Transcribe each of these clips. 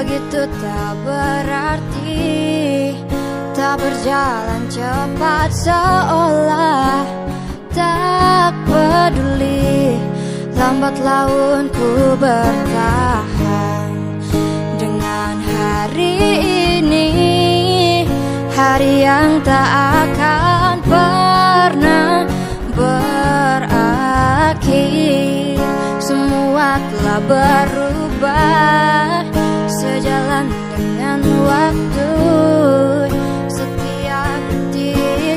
begitu tak berarti, tak berjalan cepat seolah tak peduli. Lambat laun ku bertahan dengan hari ini, hari yang tak akan pernah berakhir. Semua telah berubah sejalan dengan waktu. Setiap detik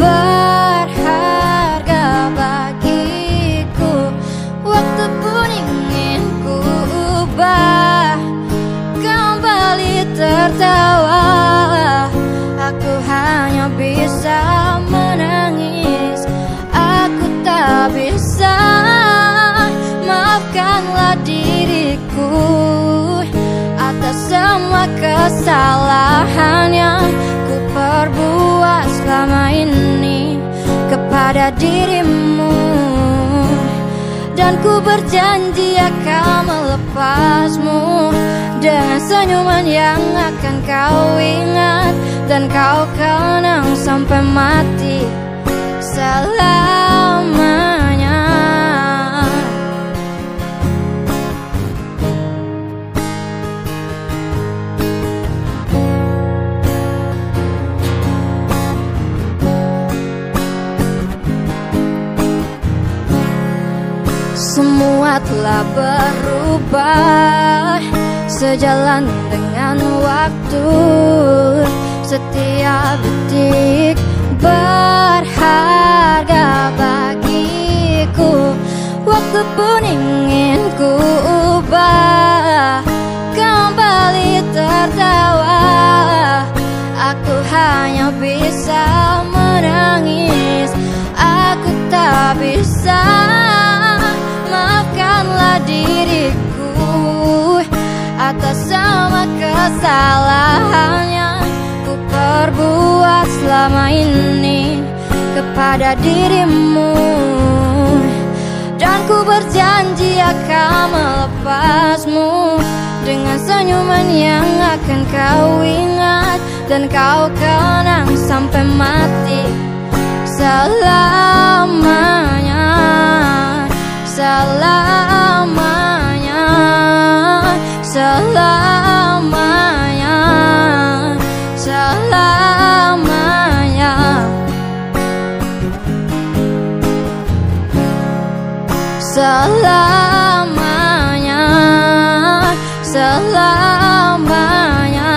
berharga bagiku. Waktu pun ingin ku ubah, kembali tertawa. Aku hanya bisa menangis, aku tak bisa. Maafkanlah diriku atas semua kesalahan yang ku perbuat selama ini kepada dirimu. Dan ku berjanji akan melepasmu dengan senyuman yang akan kau ingat dan kau kenang sampai mati selamanya. Semua telah berubah sejalan dengan waktu. Setiap detik berharga bagiku. Waktu pun ingin ku ubah, kembali tertawa. Aku hanya bisa menangis, aku tak bisa. Maafkanlah diriku atas semua kesalahan yang ku perbuat selama ini kepada dirimu. Dan ku berjanji akan melepasmu dengan senyuman yang akan kau ingat dan kau kenang sampai mati selamanya. Selamanya, selamanya, selamanya. Selamanya, selamanya,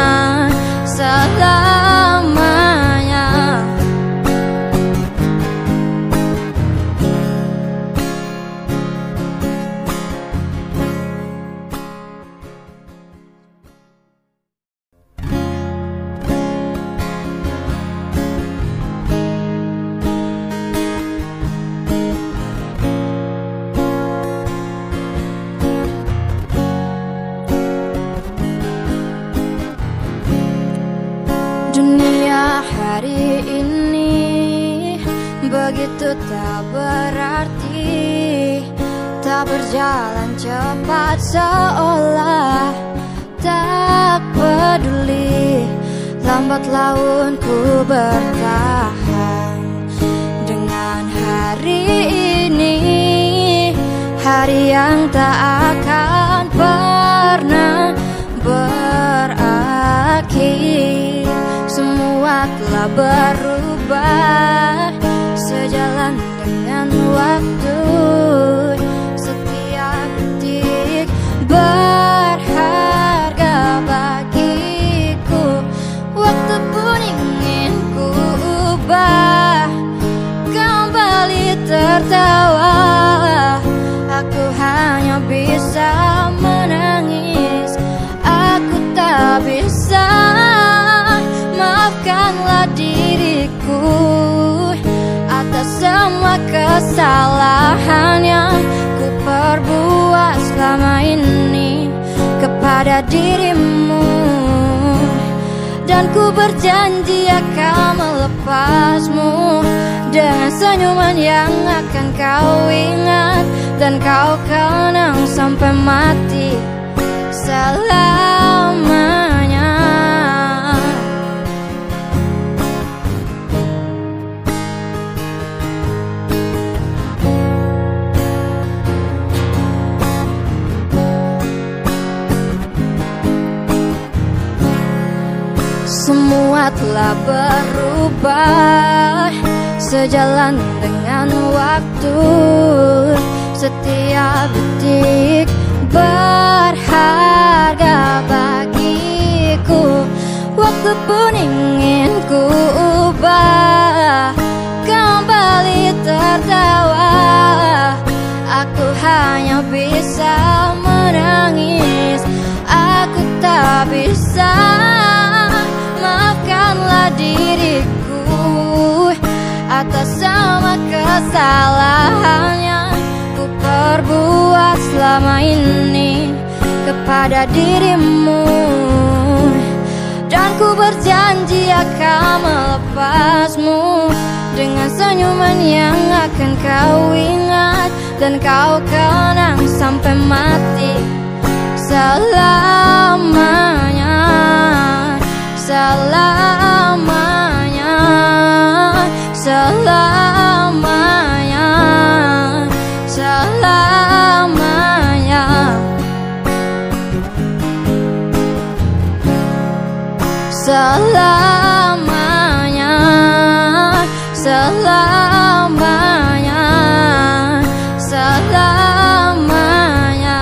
selamanya. Dunia hari ini begitu tak berarti, tak berjalan cepat seolah tak peduli. Lambat laun ku bertahan dengan hari ini, hari yang tak akan pernah berakhir. Semua telah berubah sejalan dengan waktu. Setiap detik berharga bagiku. Waktu pun ingin ku ubah, kembali tertawa. Aku hanya bisa menangis, aku tak bisa. Maafkanlah diriku atas semua kesalahan yang ku perbuat selama ini kepada dirimu. Dan ku berjanji akan melepasmu dengan senyuman yang akan kau ingat dan kau kenang sampai mati selamanya. Semua telah berubah sejalan dengan waktu. Setiap detik berharga bagiku. Waktu pun ingin ku ubah, kembali tertawa. Aku hanya bisa menangis, aku tak bisa. Maafkanlah diriku atas semua kesalahan yang ku perbuat selama ini kepada dirimu. Dan ku berjanji akan melepasmu dengan senyuman yang akan kau ingat dan kau kenang sampai mati. Selamanya, selamanya, selamanya, selamanya, selamanya, selamanya, selamanya.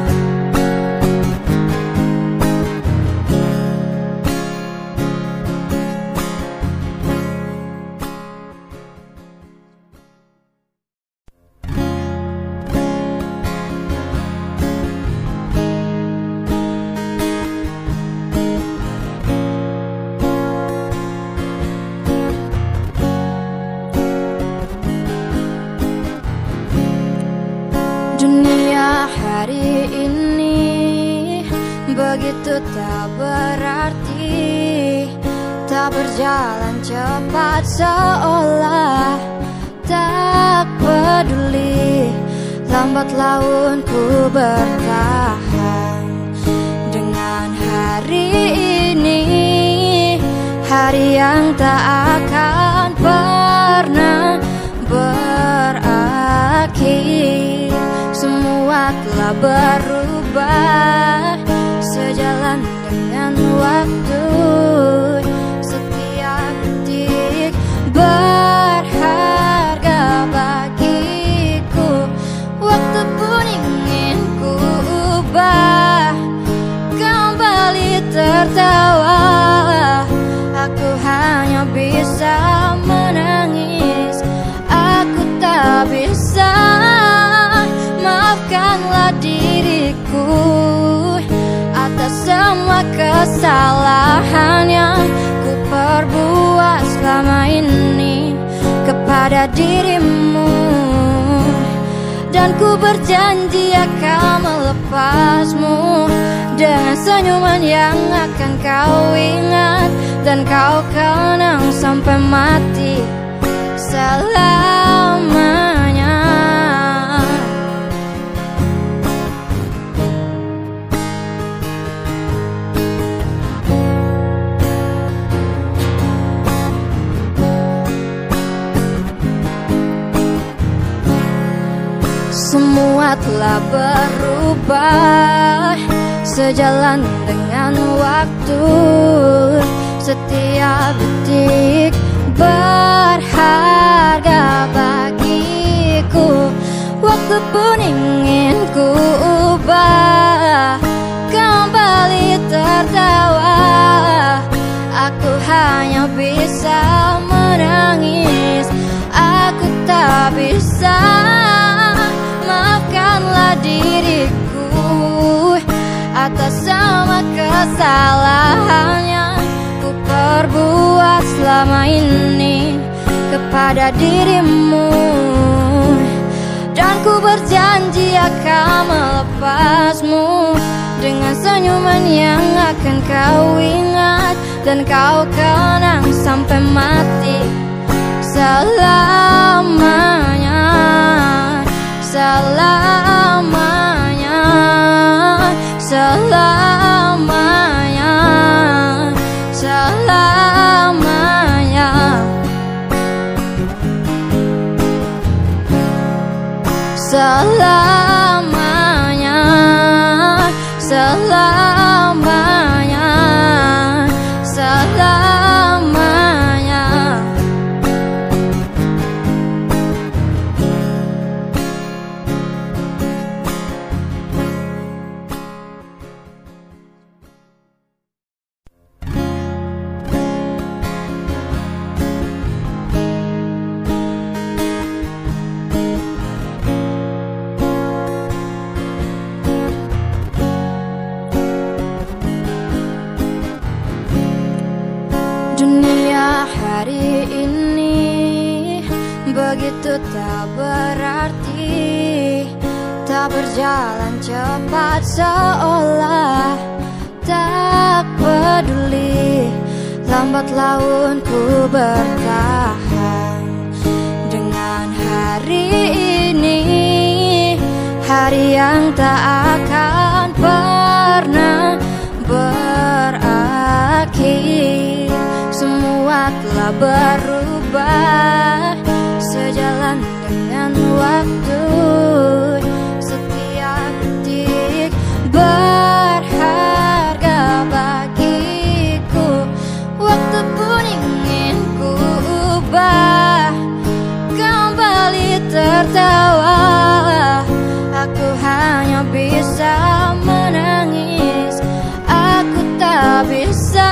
Dunia hari ini begitu tak berarti, tak berjalan cepat seolah tak peduli. Lambat laun ku bertahan dengan hari ini, hari yang tak akan pernah berakhir. Semua telah berubah sejalan dengan waktu. Setiap detik berharga bagiku. Waktu pun ingin ku ubah, kembali tertawa. Aku hanya bisa menangis, aku tak bisa. Maafkanlah diriku atas semua kesalahan yang ku perbuat selama ini kepada dirimu. Dan ku berjanji akan melepasmu dengan senyuman yang akan kau ingat dan kau kenang sampai mati. Selamanya. Semua telah berubah sejalan dengan waktu. Setiap detik berharga bagiku. Waktu pun ingin ku ubah, kembali tertawa. Aku hanya bisa menangis, aku tak bisa. Maafkanlah diriku atas semua kesalahan yang ku perbuat selama ini kepada dirimu. Dan ku berjanji akan melepasmu dengan senyuman yang akan kau ingat dan kau kenang sampai mati. Selamanya, selamanya, selamanya, selamanya, selamanya, selamanya, selamanya. begitu tak berarti, tak berjalan cepat seolah tak peduli. Lambat laun ku bertahan dengan hari ini, hari yang tak akan pernah berakhir. Semua telah berubah sejalan dengan waktu. Setiap detik berharga bagiku. Waktu pun ingin ku ubah, kembali tertawa. Aku hanya bisa menangis, aku tak bisa.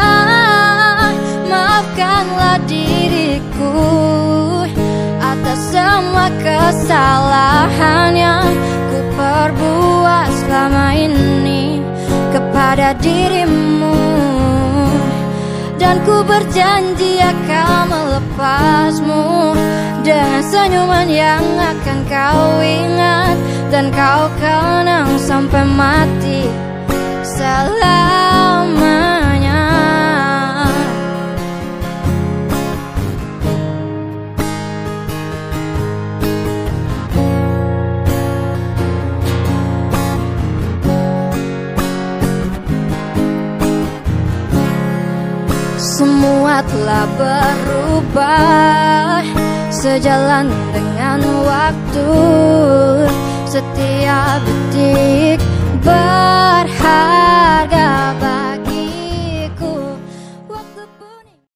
Maafkanlah diriku atas semua kesalahan yang ku perbuat selama ini kepada dirimu. Dan ku berjanji akan melepasmu dengan senyuman yang akan kau ingat dan kau kenang sampai mati selamanya. Semua telah berubah sejalan dengan waktu. Setiap detik